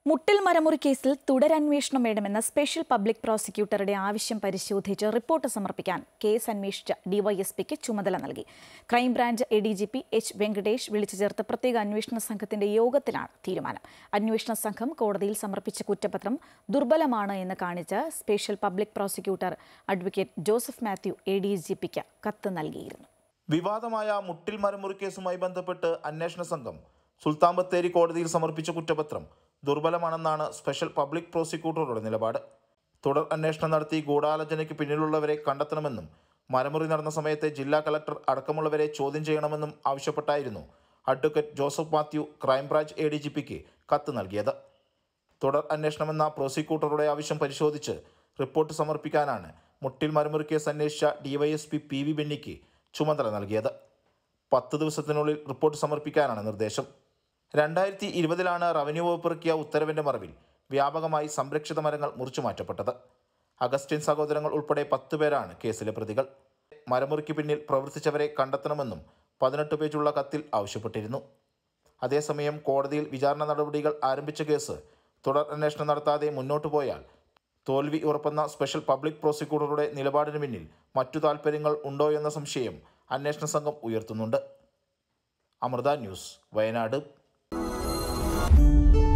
മുട്ടിൽ മരമുറി കേസിൽ തുടരന്വേഷണം വേണമെന്ന special public പ്രോസിക്യൂട്ടറുടെ ആവശ്യം പരിശോധിച്ച് റിപ്പോർട്ട് സമർപ്പിക്കാൻ കേസ് അന്വേഷിച്ച ഡിവൈഎസ്പിക്ക് ചുമതല നൽകി. ക്രൈംബ്രാഞ്ച് എഡിജിപി എച്ച് വെങ്കടേഷ് വിളിച്ചു ചേർത്ത പ്രത്യേക അന്വേഷണ സംഘത്തിന്റെ യോഗത്തിലാണ് തീരുമാനം. അന്വേഷണ സംഘം കോടതിയിൽ സമർപ്പിച്ച കുറ്റപത്രം ദുർബലമാണ് എന്ന് കാണിച്ച് special public prosecutor advocate Joseph Mathew എഡിജിപിക്ക് കത്ത് നൽകിയിരുന്നു. വിവാദമായ മുട്ടിൽ മരമുറി കേസുമായി ബന്ധപ്പെട്ട് അന്വേഷണ സംഘം സുൽത്താൻ ബത്തേരി കോടതിയിൽ സമർപ്പിച്ച കുറ്റപത്രം ദുർബലമാണെന്നാണ് സ്പെഷ്യൽ പബ്ലിക് പ്രോസിക്യൂട്ടറുടെ നിലപാട്. തുടർ അന്വേഷണം നടത്തി ഗൂഢാലോചനയ്ക്ക് പിന്നിലുള്ളവരെ കണ്ടെത്തണമെന്നും മരമുറി നടന്ന സമയത്തെ ജില്ലാ കളക്ടർ അടക്കമുള്ളവരെ ചോദ്യം ചെയ്യണമെന്നും ആവശ്യപ്പെട്ടായിരുന്നു അഡ്വക്കേറ്റ് ജോസഫ് മാത്യു ക്രൈംബ്രാഞ്ച് എഡിജിപിക്ക് കത്ത് നൽകിയത്. തുടർ അന്വേഷണമെന്ന പ്രോസിക്യൂട്ടറുടെ ആവശ്യം പരിശോധിച്ച് റിപ്പോർട്ട് സമർപ്പിക്കാനാണ് മുട്ടിൽ മരമുറി കേസ് അന്വേഷിച്ച ഡിവൈഎസ്പി പി വി ബെന്നിക്ക് ചുമതല നൽകിയത്. 10 ദിവസത്തിനുള്ളിൽ റിപ്പോർട്ട് സമർപ്പിക്കാനാണ് നിർദ്ദേശം. 2020 റവന്യൂ വകുപ്പ് ഇറക്കിയ ഉത്തരവിന്റെ മറവിൽ വ്യാപകമായി സംരക്ഷിത മരങ്ങൾ മുറിച്ചു മാറ്റപ്പെട്ടത്. അഗസ്റ്റിൻ സഹോദരങ്ങൾ ഉൾപ്പെടെ 10 പേരാണ് കേസിലെ പ്രതികൾ. മരമുറിക്ക് പിന്നിൽ പ്രവർത്തിച്ചവരെ കണ്ടെത്തണമെന്നും 18 പേജുള്ള കത്തിൽ ആവശ്യപ്പെട്ടിരുന്നു. അതേസമയം കോടതിയിൽ വിചാരണ നടപടികൾ ആരംഭിച്ച കേസ് തുടർ അന്വേഷണം നടത്താതെ മുന്നോട്ടു പോയാൽ തോൽവി ഉറപ്പെന്ന സ്പെഷ്യൽ പബ്ലിക് പ്രോസിക്യൂട്ടറുടെ നിലപാടിന് പിന്നിൽ മറ്റു താൽപ്പര്യങ്ങൾ ഉണ്ടോ എന്ന സംശയം അന്വേഷണ സംഘം ഉയർത്തുന്നുണ്ട്. അമൃത ന്യൂസ്, വയനാട്.